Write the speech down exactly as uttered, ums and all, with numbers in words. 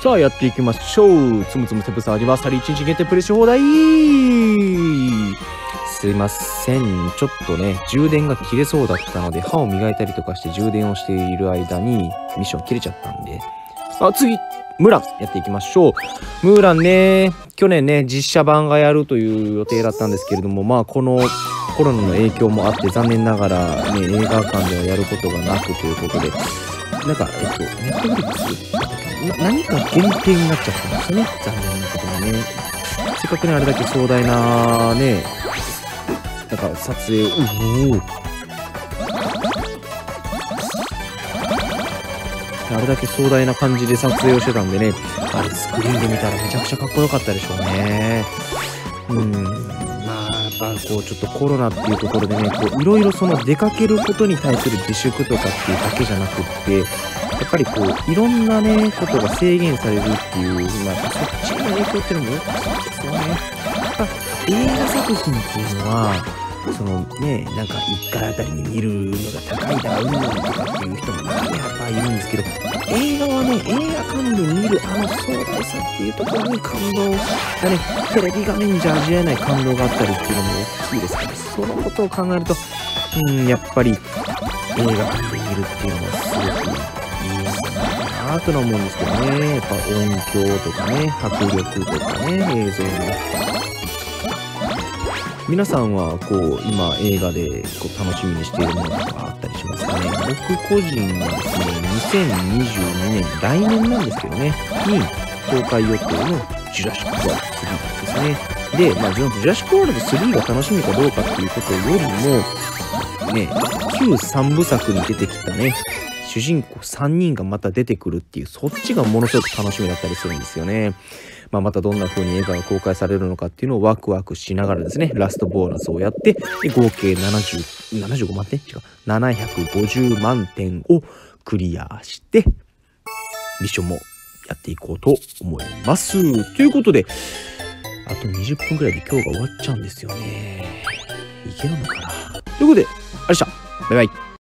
さあやっていきましょう。つむつむセブンアニバーサリーいちにち限定プレイし放題。すいません、ちょっとね充電が切れそうだったので歯を磨いたりとかして充電をしている間にミッション切れちゃったんで、あ次ムーランやっていきましょう。ムーランね、去年ね実写版がやるという予定だったんですけれども、まあこのコロナの影響もあって残念ながらね映画館ではやることがなくということで、なんかえっとネットフリックスな何か限定になっちゃったんですよね、残念なことにね。せっかくねあれだけ壮大なねなんか撮影を、おおあれだけ壮大な感じで撮影をしてたんでね、あれスクリーンで見たらめちゃくちゃかっこよかったでしょうね。うん、まあやっぱこうちょっとコロナっていうところでね、こういろいろその出かけることに対する自粛とかっていうだけじゃなくって、やっぱりこういろんなねことが制限されるっていう、まあ、そっちの影響っていうのも大きいですよね。やっぱ映画作品っていうのはそのねなんかいっかいあたりに見るのが高いだうんぬんとかっていう人も中にはいるんですけど、映画はね映画館で見るあの壮大さっていうところに感動がねテレビ画面じゃ味わえない感動があったりっていうのも大きいですから、そのことを考えるとうんやっぱり映画館で見るっていうのはすごくいいんだなとは思うんですけどね。やっぱ音響とかね迫力とかね映像の皆さんはこう今映画でこう楽しみにしているものとかあったりしますかね。僕個人はですねにせんにじゅうにねん来年なんですけどねに公開予定のジュラシック・ワールドスリーですね。で、まあ、ジュラシック・ワールドスリーが楽しみかどうかっていうことよりもね旧三部作に出てきたね主人公さんにんがまた出てくるっていう、そっちがものすごく楽しみだったりするんですよね。まあ、またどんな風に映画が公開されるのかっていうのをワクワクしながらですねラストボーナスをやって、で合計ななじゅう、ななじゅうごまんてん違うななひゃくごじゅうまんてんをクリアしてミッションもやっていこうと思います。ということであとにじゅっぷんくらいで今日が終わっちゃうんですよね。いけるのかなということでありがとうございました。バイバイ。